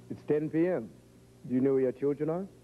It's 10 p.m. Do you know where your children are?